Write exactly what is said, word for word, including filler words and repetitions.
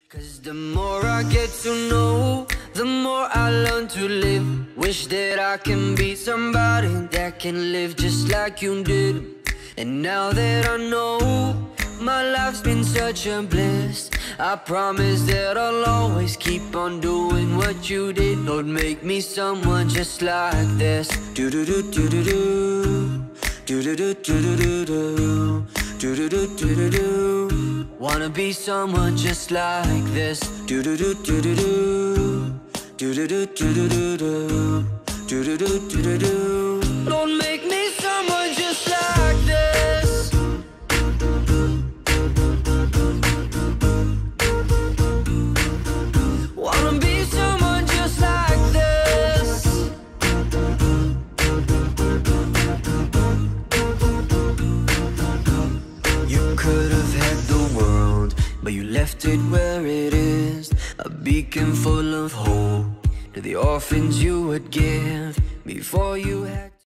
'Cause the more I get to know, the more I learn to live. Wish that I can be somebody that can live just like you did. And now that I know, my life's been such a bliss, I promise that I'll always keep on doing what you did. Lord, make me someone just like this. Do do do do do do. Do do do do do do do. Do do do do do do. Wanna be someone just like this. Do do do do do do. Do do do do do do do. Do do do do do do. Lord, make me someone just like this. Wanna be someone just like this. You could have had the world, but you left it where it is. A beacon full of hope to the orphans you would give before you had